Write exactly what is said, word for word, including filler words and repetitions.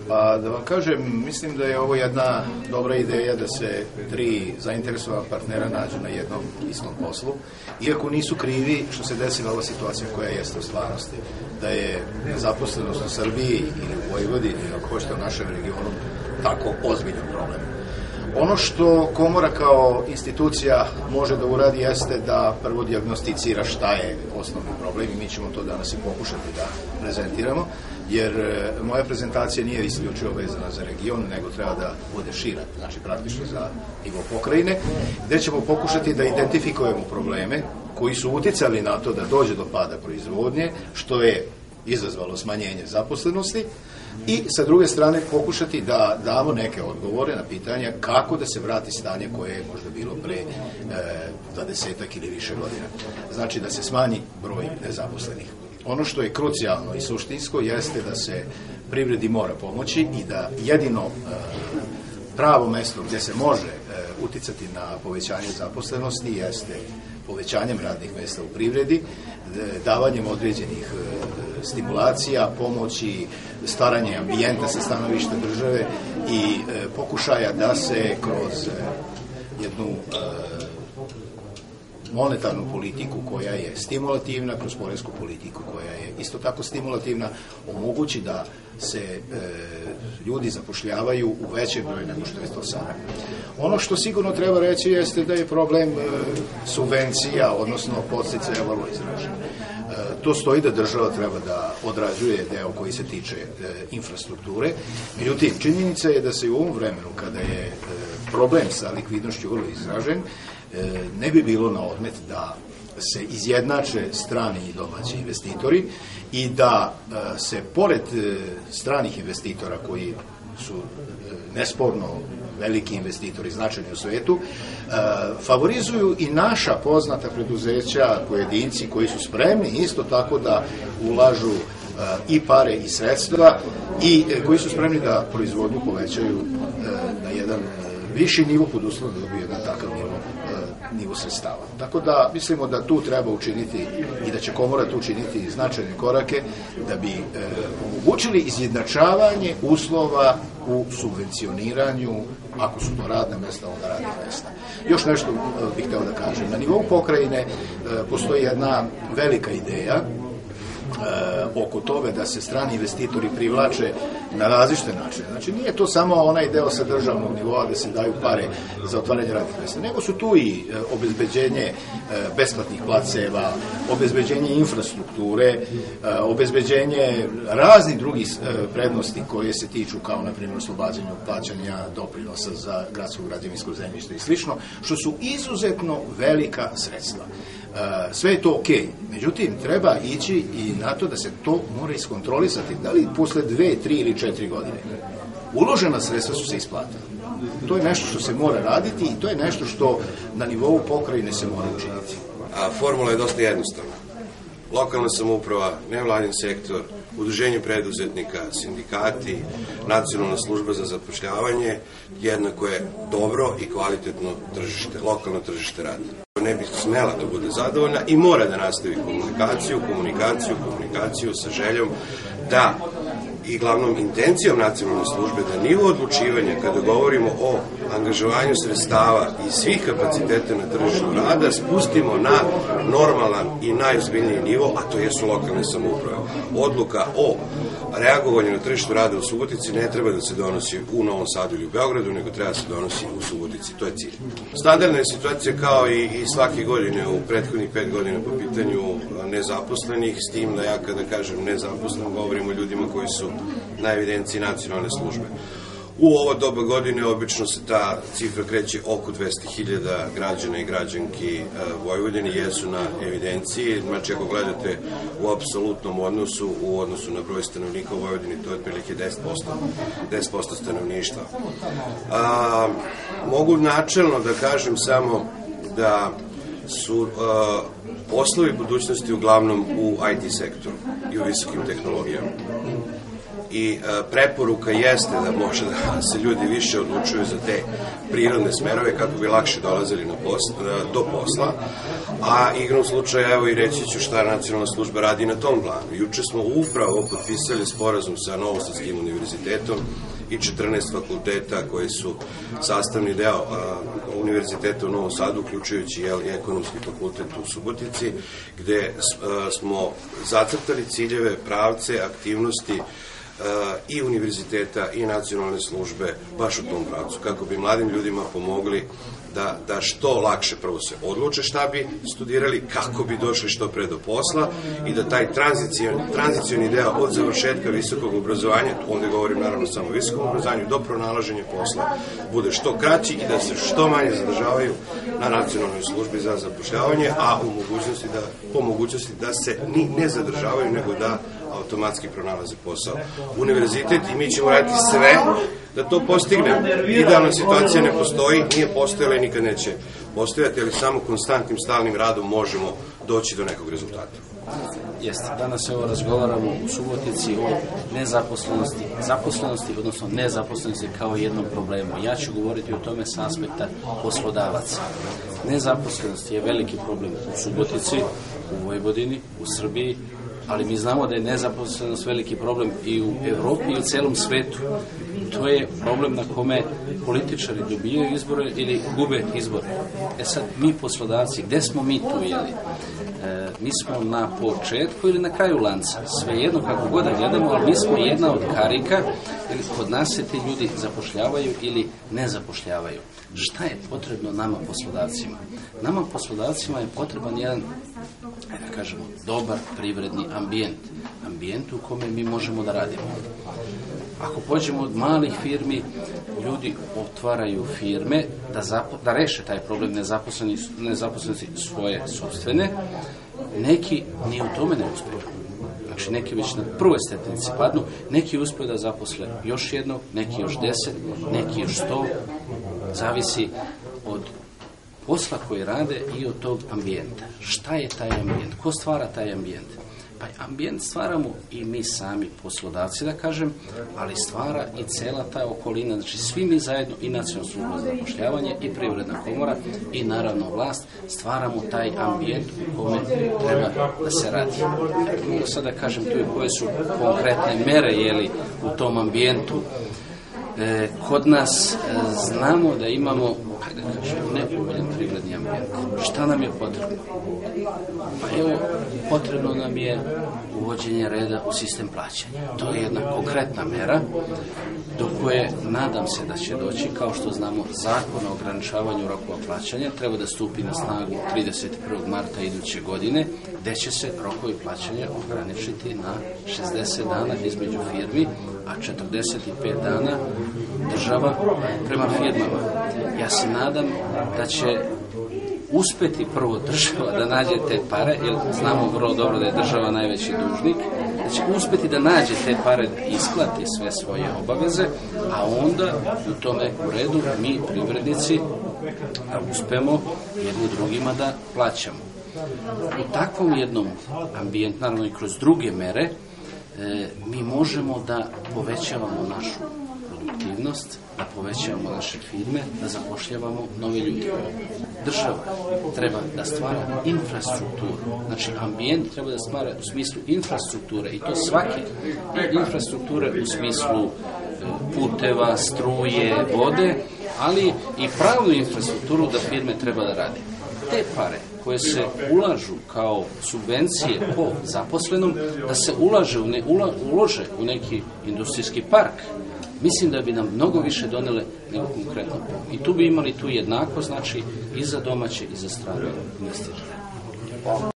Pa da vam kažem, mislim da je ovo jedna dobra ideja da se tri zainteresovana partnera nađu na jednom istom poslu, iako nisu krivi što se desila ova situacija koja jeste u stvarnosti, da je nezaposlenost u Srbiji ili u Vojvodini, ako hoćete u našem regionu, tako ozbiljan problem. Ono što Komora kao institucija može da uradi jeste da prvo dijagnosticira šta je osnovni problem i mi ćemo to danas i pokušati da prezentiramo, jer moja prezentacija nije isključivo vezana za region, nego treba da bude šira, znači praktično za nivo pokrajine, gde ćemo pokušati da identifikujemo probleme koji su uticali na to da dođe do pada proizvodnje, što je izazvalo smanjenje zaposlenosti, i sa druge strane pokušati da damo neke odgovore na pitanja kako da se vrati stanje koje je možda bilo pre dvadesetak ili više godina. Znači da se smanji broj nezaposlenih. Ono što je krucijalno i suštinsko jeste da se privredi mora pomoći i da jedino pravo mesto gdje se može uticati na povećanje zaposlenosti jeste povećanjem radnih mesta u privredi, davanjem određenih stimulacija, pomoći, stvaranje ambijenta sa stanovišta države i pokušaja da se kroz jednu monetarnu politiku koja je stimulativna, kroz poresku politiku koja je isto tako stimulativna, omogući da se e, ljudi zapošljavaju u većem broju nego što je to sada. Ono što sigurno treba reći jeste da je problem e, subvencija, odnosno podsticaja vrlo izražen. E, to stoji da država treba da odrađuje deo koji se tiče e, infrastrukture. Međutim, činjenica je da se u ovom vremenu, kada je e, problem sa likvidnošću vrlo izražen, ne bi bilo na odmet da se izjednače strani i domaći investitori i da se pored stranih investitora koji su nesporno veliki investitori, značajni u svetu, favorizuju i naša poznata preduzeća, pojedinci koji su spremni isto tako da ulažu i pare i sredstva i koji su spremni da proizvodnju povećaju na jedan viši nivo pod uslovom da dobije jedan takav nivo, nivo sredstava. Tako da mislimo da tu treba učiniti i da će Komora tu učiniti značajne korake da bi e, omogućili izjednačavanje uslova u subvencioniranju, ako su to radna mesta, onda radna mesta. Još nešto e, bih hteo da kažem. Na nivou pokrajine e, postoji jedna velika ideja oko toga da se strani investitori privlače na različite načine. Znači, nije to samo onaj deo sa državnog nivoa da se daju pare za otvaranje radnih mesta, nego su tu i obezbeđenje besplatnih placeva, obezbeđenje infrastrukture, obezbeđenje raznih drugih prednosti koje se tiču, kao na primjer oslobađanju plaćanja doprinosa za gradsko građevinsko zemljište i slično, što su izuzetno velika sredstva. Sve je to okej, međutim, treba ići i na to da se to mora iskontrolisati, da li posle dve, tri ili četiri godine. Uložena sredstva su se isplatila. To je nešto što se mora raditi i to je nešto što na nivou pokrajine se mora učiniti. A formula je dosta jednostavna. Lokalna samouprava, nevladin sektor, udruženje preduzetnika, sindikati, nacionalna služba za zapošljavanje, jednako je dobro i kvalitetno tržište, lokalno tržište rada. Ne bi smela da bude zadovoljna i mora da nastavi komunikaciju, komunikaciju, komunikaciju sa željom da i glavnom intencijom nacionalne službe da nivo odlučivanja kada govorimo o angažovanju sredstava i svih kapaciteta na tržištu rada spustimo na normalan i najozbiljniji nivo, a to jesu lokalne samouprave. Odluka o reagovanju na tržištu rada u Subotici ne treba da se donosi u Novom Sadu ili u Beogradu, nego treba da se donosi u Subotici. To je cilj. Standardna je situacija kao i, i svake godine u prethodnih pet godina po pitanju nezaposlenih, s tim da ja kada kažem nezaposlen govorim o ljudima koji su na evidenciji nacionalne službe. U ovo doba godine obično se ta cifra kreće oko dvesta hiljada građana i građanki Vojvodine jesu na evidenciji. Znači, ako gledate u apsolutnom odnosu, u odnosu na broj stanovnika u Vojvodini, to je otprilike deset posto stanovništva. A, mogu načelno da kažem samo da su a, poslovi budućnosti uglavnom u I T sektoru i u visokim tehnologijama. i preporuka jeste da može da se ljudi više odlučuju za te prirodne smerove kako bi lakše dolazili na posla, do posla, a igrom slučaja, evo i reći ću šta Nacionalna služba radi na tom planu. Juče smo upravo potpisali sporazum sa Novosadskim univerzitetom i četrnaest fakulteta koji su sastavni deo univerziteta u Novom Sadu, uključujući i ekonomski fakultet u Subotici, gde smo zacrtali ciljeve, pravce, aktivnosti i univerziteta i nacionalne službe baš u tom pravcu, kako bi mladim ljudima pomogli da, da što lakše prvo se odluče šta bi studirali, kako bi došli što pre do posla i da taj tranzicioni deo od završetka visokog obrazovanja, ovde govorim naravno samo o visokom obrazovanju, do pronalaženja posla bude što kraći i da se što manje zadržavaju na nacionalnoj službi za zapošljavanje, a u mogućnosti da, po mogućnosti da se ni ne zadržavaju, nego da automatski pronalaze posao. Univerzitet i mi ćemo raditi sve da to postignemo. Idealna situacija ne postoji, nije postojala i nikad neće postojati, ali samo konstantnim stalnim radom možemo doći do nekog rezultata. Jeste, danas evo razgovaramo u Subotici o nezaposlenosti, zaposlenosti, odnosno nezaposlenosti kao jednom problemu. Ja ću govoriti o tome s aspekta poslodavaca. Nezaposlenost je veliki problem u Subotici, u Vojvodini, u Srbiji, ali mi znamo da je nezaposlenost veliki problem i u Evropi i u celom svetu. To je problem na kome političari dobijaju izbore ili gube izbore. E sad, mi poslodavci, gde smo mi tu, jeli? E, mi smo na početku ili na kraju lanca. Svejedno kako god da gledamo, ali mi smo jedna od karika, ili kod nas se ti ljudi zapošljavaju ili ne zapošljavaju. Šta je potrebno nama poslodavcima? Nama poslodavcima je potreban jedan, da kažemo, dobar privredni ambijent. Ambijent u kome mi možemo da radimo. Ako pođemo od malih firmi, ljudi otvaraju firme da, zapo, da reše taj problem nezaposlenosti svoje sopstvene. Neki ni u tome ne uspiju. Znači, neki već na prvoj stepenici padnu, neki uspiju da zaposle još jednog, neki još deset, neki još sto. Zavisi od posla koji rade i od tog ambijenta. Šta je taj ambijent? Ko stvara taj ambijent? Pa ambijent stvaramo i mi sami poslodavci, da kažem, ali stvara i cela ta okolina, znači svi mi zajedno, i Nacionalna služba za zapošljavanje, i Privredna komora, i naravno vlast, stvaramo taj ambijent u kome treba da se radi. Mogu sad da kažem tu koje su konkretne mere, jeli, u tom ambijentu. E, kod nas e, znamo da imamo, hajde da kažem, nepovoljan privredni ambijent. Šta nam je potrebno? Pa evo, potrebno nam je uvođenje reda u sistem plaćanja. To je jedna konkretna mera do koje nadam se da će doći, kao što znamo, Zakon o ograničavanju rokova plaćanja treba da stupi na snagu trideset prvog marta iduće godine, gde će se rokovi plaćanja ograničiti na šezdeset dana između firmi, a četrdeset pet dana država prema firmama. Ja se nadam da će uspeti prvo država da nađe te pare, jer znamo vrlo dobro da je država najveći dužnik, da će uspeti da nađe te pare, da isplati sve svoje obaveze, a onda u tom nekom redu mi, privrednici, da uspemo jedni drugima da plaćamo. U takvom jednom ambijentu, naravno i kroz druge mere, e, mi možemo da povećavamo našu produktivnost, da povećavamo naše firme, da zapošljavamo nove ljude. Država treba da stvara infrastrukturu. Znači, ambijent treba da stvara u smislu infrastrukture, i to svake. I infrastrukture u smislu puteva, struje, vode, ali i pravnu infrastrukturu da firme treba da rade. Te pare koje se ulažu kao subvencije po zaposlenom, da se ulaže u ne, ula, ulože u neki industrijski park, mislim da bi nam mnogo više donele nego konkretno. I tu bi imali tu jednako, znači, i za domaće i za strane investitore.